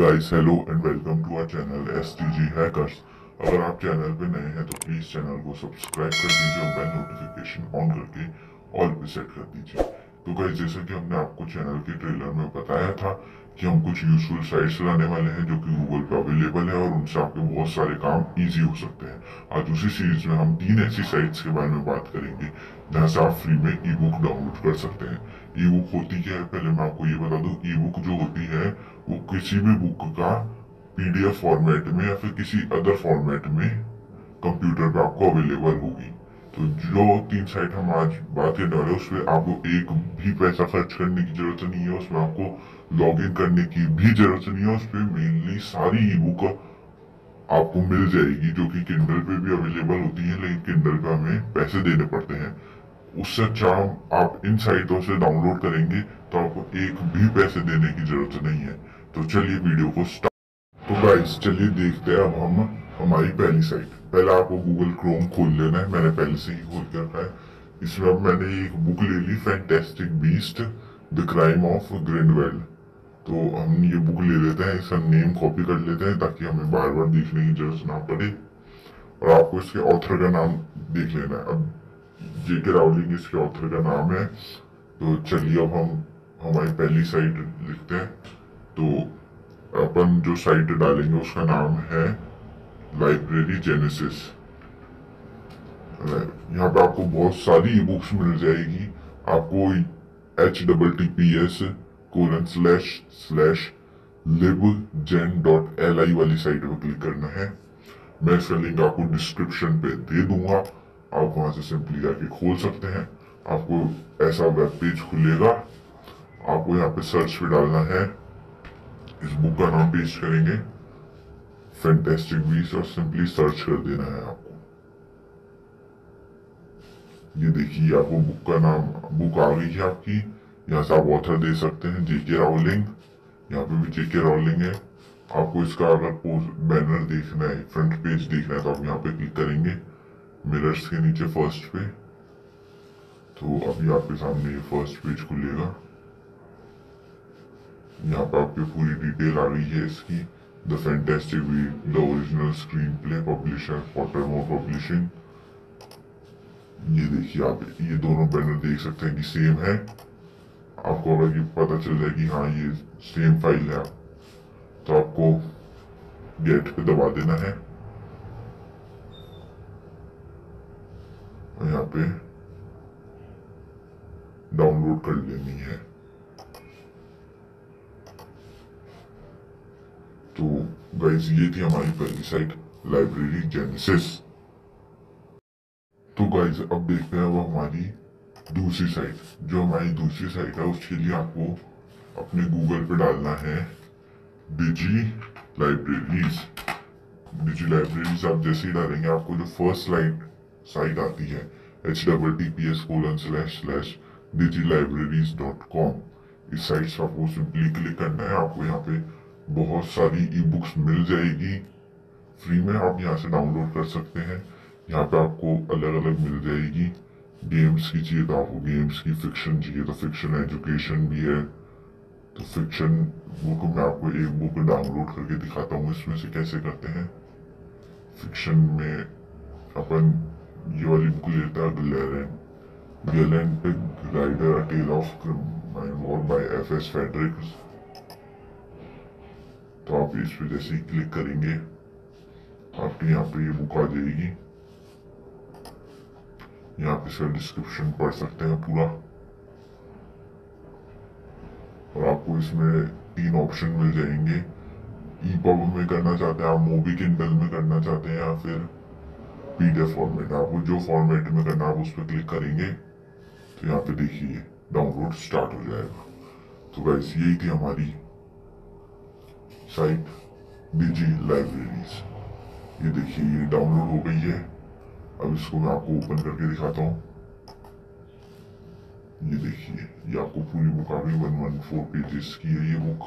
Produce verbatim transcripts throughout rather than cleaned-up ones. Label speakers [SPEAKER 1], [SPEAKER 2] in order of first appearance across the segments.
[SPEAKER 1] Guys, hello and welcome to our channel S T G hackers. अगर आप channel पे नए हैं तो प्लीज चैनल को सब्सक्राइब कर दीजिए और बेल नोटिफिकेशन ऑन करके ऑल पे सेट कर दीजिए। तो गाइस, जैसे कि हमने आपको चैनल के ट्रेलर में बताया था कि हम कुछ यूजफुल साइट्स लाने वाले हैं जो कि गूगल पे अवेलेबल है और उनसे आपके बहुत सारे काम इजी हो सकते हैं। आज उसी सीरीज में हम तीन ऐसी साइट्स के बारे में बात करेंगे जहाँ से आप फ्री में ई बुक डाउनलोड कर सकते हैं। ई बुक होती क्या है, पहले मैं आपको ये बता दूं। ई बुक जो होती है वो किसी भी बुक का पीडीएफ फॉर्मेट में या फिर किसी अदर फॉर्मेट में कंप्यूटर पे आपको अवेलेबल होगी। तो जो तीन साइट हम आज बात करने वाले हैं उसमें आपको एक भी पैसा खर्च करने की जरूरत नहीं है, उसमें आपको लॉग इन करने की भी जरूरत नहीं है। उसमें मेनली सारी ई बुक आपको मिल जाएगी जो कि किंडल पे भी अवेलेबल होती है, लेकिन किंडल पे हमें पैसे देने पड़ते हैं। उससे अच्छा आप इन साइटों से डाउनलोड करेंगे तो आपको एक भी पैसे देने की जरूरत नहीं है। तो चलिए वीडियो को स्टार्ट। तो गाइस चलिए देखते हैं अब हम हमारी पहली साइट। पहले आपको गूगल क्रोम खोल लेना है, मैंने पहले से ही खोल के रखा है। इसमें अब मैंने एक बुक ले ली, fantastic beast the crime of Grindelwald. तो हम ये बुक ले लेते हैं, इसका नेम कॉपी कर लेते हैं ताकि हमें बार बार देखने की जरूरत ना पड़े। और आपको इसके ऑथर का नाम देख लेना है। अब जेके रावलिंग इसके ऑथर का नाम है। तो चलिए अब हम हमारी पहली साइट लिखते हैं। तो अपन जो साइट डालेंगे उसका नाम है लाइब्रेरी जेनेसिस। यहाँ पे आपको बहुत सारी ई बुक्स मिल जाएगी। आपको H double T P S colon slash slash lib gen dot L I वाली साइट पर क्लिक करना है। मैं इसका लिंक आपको डिस्क्रिप्शन पे दे दूंगा, आप वहां से सिंपली जाके खोल सकते हैं। आपको ऐसा वेब पेज खुलेगा, आपको यहाँ पे सर्च पे डालना है, इस बुक का नाम पेस्ट करेंगे फैंटास्टिक बीस्ट और सिंपली सर्च कर देना है आपको। ये देखिए आपको बुक का नाम, बुक आ गई है आपकी। यहाँ से आप ऑथर दे सकते हैं जेके रावलिंग, यहाँ पे भी जेके रावलिंग है। आपको इसका अगर बैनर देखना है, फ्रंट पेज देखना है तो आप यहाँ पे क्लिक करेंगे मिरर्स के नीचे फर्स्ट पे। तो अभी आपके सामने ये फर्स्ट पेज खुलेगा। यहाँ पे आपकी पूरी डिटेल आ गई है इसकी। The fantastic beast the original screenplay publisher Pottermore publishing. ये देखिए आप ये दोनों बैनर देख सकते हैं कि सेम है। आपको अगर ये पता चल जाए कि हाँ ये सेम फाइल है तो आपको गेट पे दबा देना है और यहाँ पे डाउनलोड कर लेनी है। तो गाइस ये थी हमारी पहली साइट लाइब्रेरी जेनेसिस। तो गाइस अब देखते हैं वो हमारी दूसरी साइट। जो हमारी दूसरी साइट है उसके लिए आपको अपने गूगल पे डालना है डिजी लाइब्रेरीज। डिजी लाइब्रेरीज आप जैसे ही डालेंगे आपको जो फर्स्ट स्लाइड साइट आती है H double T P S colon slash slash digi libraries dot com, इस साइट से आपको सिंपली क्लिक करना है। आपको यहाँ पे बहुत सारी ई बुक्स मिल जाएगी फ्री में, आप यहाँ से डाउनलोड कर सकते हैं। यहाँ पे आपको अलग अलग मिल जाएगी। गेम्स की चाहिए तो आपको गेम्स की, फिक्शन चाहिए तो फिक्शन, एजुकेशन भी है तो फिक्शन बुक में आपको एक बुक डाउनलोड करके दिखाता हूँ इसमें से कैसे करते हैं। फिक्शन में अपन ये वाली बुक लेता है ग्लेरेन galactic raider a tale of crime war by F S Fredericks. तो आप इस पे जैसे ही क्लिक करेंगे आपके यहाँ पे ये बुक आ जाएगी। यहाँ पे इसका डिस्क्रिप्शन पढ़ सकते हैं पूरा। और आपको इसमें तीन ऑप्शन मिल जाएंगे। ई पब में करना चाहते हैं आप, मूवी किंडल में करना चाहते हैं या फिर पीडीएफ फॉर्मेट। आपको जो फॉर्मेट में करना है आप उस पर क्लिक करेंगे तो यहाँ पे देखिए डाउनलोड स्टार्ट हो जाएगा। तो गाइस यही थी हमारी साइट डिजी लाइब्रेरीज। ये देखिए ये डाउनलोड हो गई है। अब इसको मैं आपको ओपन करके दिखाता हूँ। ये देखिए ये आपको पूरी बुक आ गई, वन वन फोर पेजेस की है ये बुक।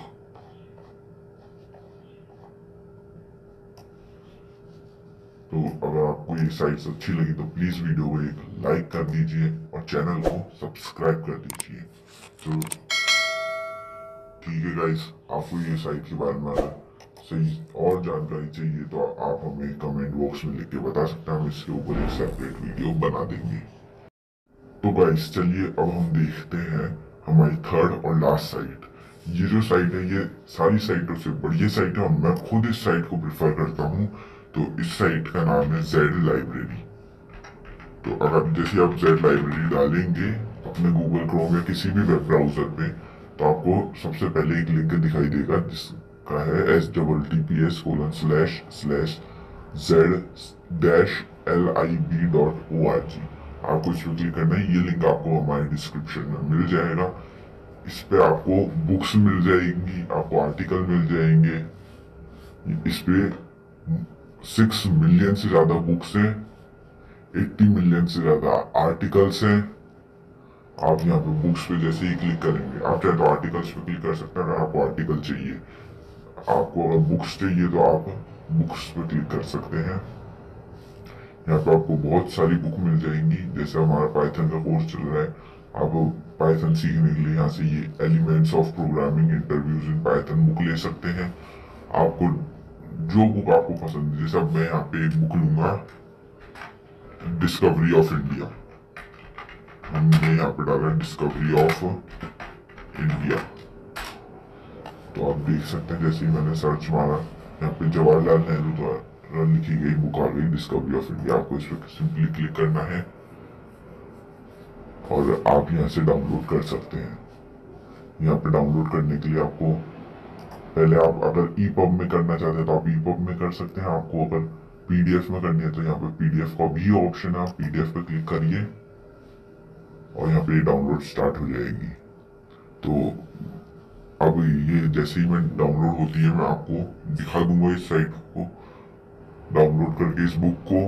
[SPEAKER 1] तो अगर आपको ये साइट्स अच्छी लगी तो प्लीज वीडियो को एक लाइक कर दीजिए और चैनल को सब्सक्राइब कर दीजिए। तो ठीक है गाइस, आपको ये साइट के बारे में अगर सही और जानकारी चाहिए तो आप हमें कमेंट बॉक्स में लिख के बता सकते हैं, हम इसके ऊपर एक सेपरेट वीडियो बना देंगे। तो गाइस चलिए अब हम देखते हैं हमारी थर्ड और लास्ट साइट। ये जो साइट है ये सारी साइटों से बढ़िया साइट है और मैं खुद इस साइट को प्रेफर करता हूँ। तो इस साइट का नाम है जेड लाइब्रेरी। तो अगर जैसे आप जेड लाइब्रेरी डालेंगे अपने गूगल क्रोम या किसी भी वेब ब्राउजर पे तो आपको सबसे पहले एक लिंक दिखाई देगा जिसका है H double T P S colon slash slash Z dash L I B dot O R G. आपको इस पर क्लिक करना है। ये लिंक आपको हमारे डिस्क्रिप्शन में मिल जाएगा। इस पे आपको बुक्स मिल जाएंगी, आपको आर्टिकल मिल जाएंगे। इस पे सिक्स मिलियन से ज्यादा बुक्स हैं, अस्सी मिलियन से ज्यादा आर्टिकल्स हैं। आप यहाँ पे बुक्स पे जैसे ही क्लिक करेंगे, आप चाहे तो आर्टिकल्स पे क्लिक कर सकते हैं। अगर आपको आर्टिकल चाहिए, आपको अगर बुक्स चाहिए तो आप बुक्स पे क्लिक कर सकते हैं। यहाँ पे आपको बहुत सारी बुक मिल जाएंगी। जैसे हमारा पाइथन का कोर्स चल रहा है, आप पाइथन सीखने के लिए यहाँ से ये elements of programming interviews in Python book ले सकते हैं। आपको जो बुक आपको पसंद है, जैसे अब मैं यहाँ पे एक बुक लूंगा डिस्कवरी ऑफ इंडिया। हमने यहाँ पे डाला डिस्कवरी ऑफ इंडिया। तो आप देख सकते हैं जैसे ही मैंने सर्च मारा यहाँ पे जवाहरलाल नेहरू द्वारा लिखी गई बुक आ गई डिस्कवरी ऑफ इंडिया। आपको इस पर सिंपली क्लिक करना है और आप यहाँ से डाउनलोड कर सकते हैं। यहाँ पे डाउनलोड करने के लिए आपको पहले आप अगर ई पब में करना चाहते हैं तो आप ई पब में कर सकते हैं। आपको अगर पीडीएफ में करनी है तो यहाँ पे पीडीएफ का भी ऑप्शन है, आप पीडीएफ पे क्लिक करिए और यहाँ पे डाउनलोड स्टार्ट हो जाएगी। तो अब ये जैसे ही मैं डाउनलोड होती है मैं आपको दिखा दूंगा इस साइट को डाउनलोड करके इस बुक को।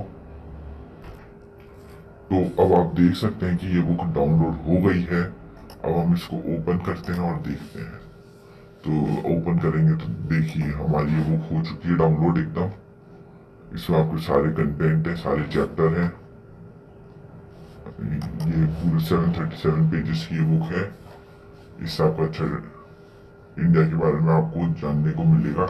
[SPEAKER 1] तो अब आप देख सकते हैं कि ये बुक डाउनलोड हो गई है। अब हम इसको ओपन करते हैं और देखते हैं। तो ओपन करेंगे तो देखिए हमारी ये बुक हो चुकी है डाउनलोड एकदम। इसमें आपके सारे कंटेंट है, सारे चैप्टर हैं। ये पूरे सेवन थर्टी सेवन पेजेस की ये बुक है। इससे आपको अच्छा इंडिया के बारे में आपको जानने को मिलेगा।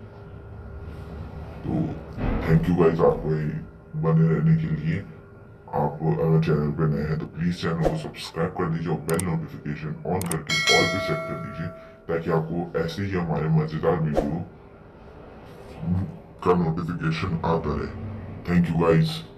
[SPEAKER 1] तो थैंक यू गाइस आपको बने रहने के लिए। आप अगर चैनल पे नए हैं तो प्लीज चैनल को सब्सक्राइब कर दीजिए और बेल नोटिफिकेशन ऑन करके ऑल पे सेट कर दीजिए ताकि आपको ऐसे ही हमारे मजेदार वीडियो का नोटिफिकेशन आता रहे। Thank you guys.